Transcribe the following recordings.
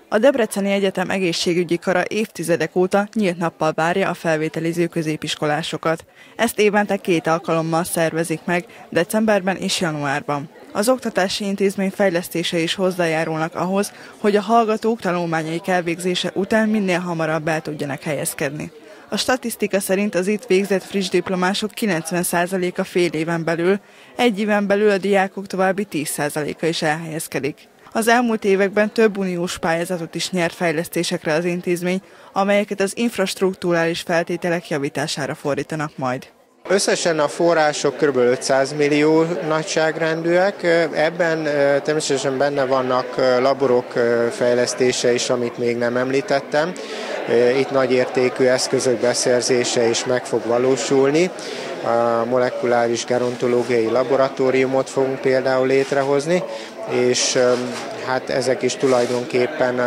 A Debreceni Egyetem egészségügyi kara évtizedek óta nyílt nappal várja a felvételiző középiskolásokat. Ezt évente 2 alkalommal szervezik meg, decemberben és januárban. Az oktatási intézmény fejlesztése is hozzájárulnak ahhoz, hogy a hallgatók tanulmányaik elvégzése után minél hamarabb el tudjanak helyezkedni. A statisztika szerint az itt végzett friss diplomások 90%-a fél éven belül, egy éven belül a diákok további 10%-a is elhelyezkedik. Az elmúlt években több uniós pályázatot is nyert fejlesztésekre az intézmény, amelyeket az infrastrukturális feltételek javítására fordítanak majd. Összesen a források kb. 500 millió nagyságrendűek, ebben természetesen benne vannak laborok fejlesztése is, amit még nem említettem. Itt nagyértékű eszközök beszerzése is meg fog valósulni. A molekuláris gerontológiai laboratóriumot fogunk például létrehozni, és hát ezek is tulajdonképpen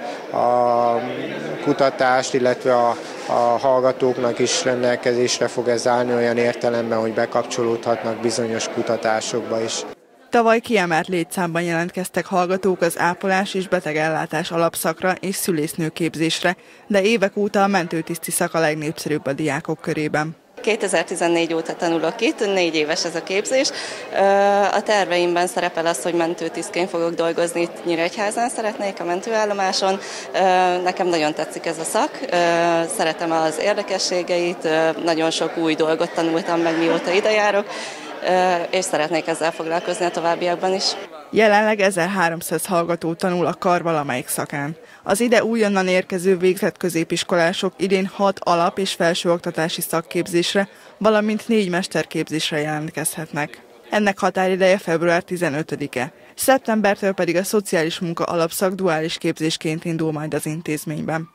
a kutatást, illetve a hallgatóknak is rendelkezésre fog ez állni olyan értelemben, hogy bekapcsolódhatnak bizonyos kutatásokba is. Tavaly kiemelt létszámban jelentkeztek hallgatók az ápolás és betegellátás alapszakra és szülésznőképzésre, de évek óta a mentőtiszti szak a legnépszerűbb a diákok körében. 2014 óta tanulok itt, 4 éves ez a képzés. A terveimben szerepel az, hogy mentőtisztként fogok dolgozni itt Nyíregyházán, szeretnék a mentőállomáson. Nekem nagyon tetszik ez a szak, szeretem az érdekességeit, nagyon sok új dolgot tanultam meg, mióta ide járok, és szeretnék ezzel foglalkozni a továbbiakban is. Jelenleg 1300 hallgató tanul a kar valamelyik szakán. Az ide újonnan érkező végzett középiskolások idén 6 alap- és felsőoktatási szakképzésre, valamint 4 mesterképzésre jelentkezhetnek. Ennek határideje február 15-e. Szeptembertől pedig a szociális munka alapszak duális képzésként indul majd az intézményben.